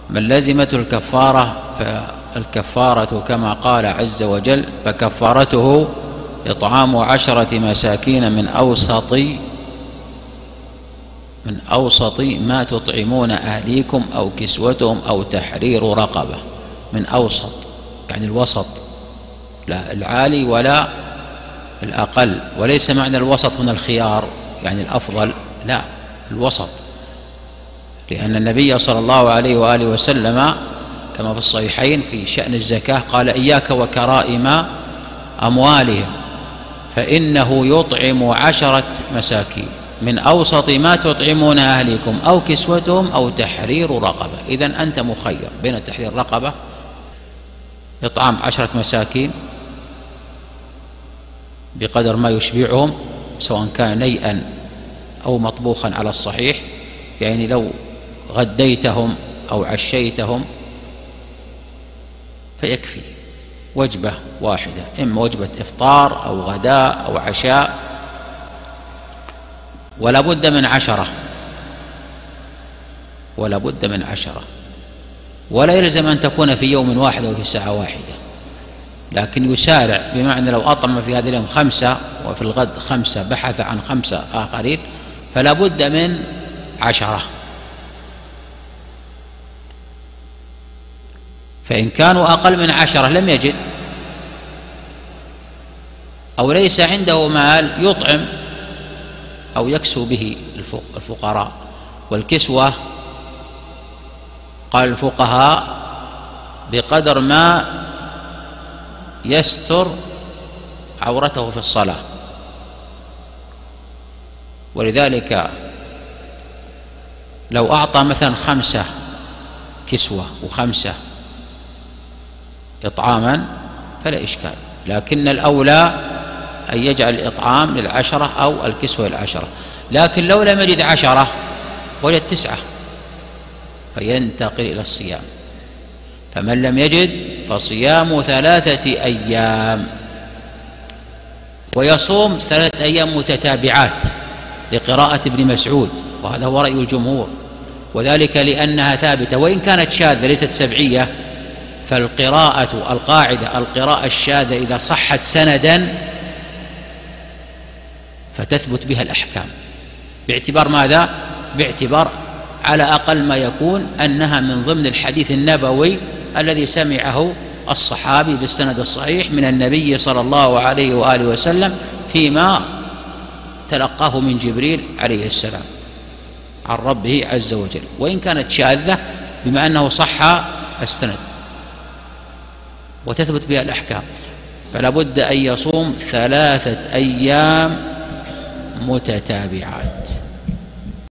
من لزمته الكفارة فالكفارة كما قال عز وجل: فكفارته إطعام 10 مساكين من أوسط ما تطعمون أهليكم أو كسوتهم أو تحرير رقبة. من أوسط يعني الوسط، لا العالي ولا الأقل، وليس معنى الوسط من الخيار يعني الأفضل، لا الوسط، لأن النبي صلى الله عليه وآله وسلم كما في الصحيحين في شأن الزكاة قال: إياك وكرائم أموالهم فإنه يطعم 10 مساكين من أوسط ما تطعمون أهلكم أو كسوتهم أو تحرير رقبة. إذن أنت مخير بين تحرير رقبة، إطعام 10 مساكين بقدر ما يشبعهم، سواء كان نيئا أو مطبوخا على الصحيح، يعني لو غديتهم أو عشيتهم فيكفي وجبة واحدة، إما وجبة إفطار أو غداء أو عشاء، ولا بد من 10، ولا يلزم أن تكون في يوم واحد أو في ساعة واحدة، لكن يسارع، بمعنى لو أطعم في هذا اليوم 5 وفي الغد 5 بحث عن 5 آخرين فلا بد من 10. فإن كانوا أقل من 10 لم يجد أو ليس عنده مال يطعم أو يكسو به الفقراء. والكسوة قال الفقهاء بقدر ما يستر عورته في الصلاة، ولذلك لو أعطى مثلا 5 كسوة و5 إطعاما فلا إشكال، لكن الأولى أن يجعل الإطعام لل10 أو الكسوة لل10. لكن لو لم يجد 10 وجد 9 فينتقل إلى الصيام. فمن لم يجد فصيام 3 أيام، ويصوم 3 أيام متتابعات لقراءة ابن مسعود، وهذا هو رأي الجمهور، وذلك لأنها ثابتة وإن كانت شاذة ليست سبعية. القراءة الشاذة إذا صحت سندا فتثبت بها الأحكام، باعتبار ماذا؟ باعتبار على أقل ما يكون أنها من ضمن الحديث النبوي الذي سمعه الصحابي بالسند الصحيح من النبي صلى الله عليه وآله وسلم فيما تلقاه من جبريل عليه السلام عن ربه عز وجل، وإن كانت شاذة بما أنه صح السند وتثبت بها الأحكام. فلا بد أن يصوم 3 أيام متتابعات.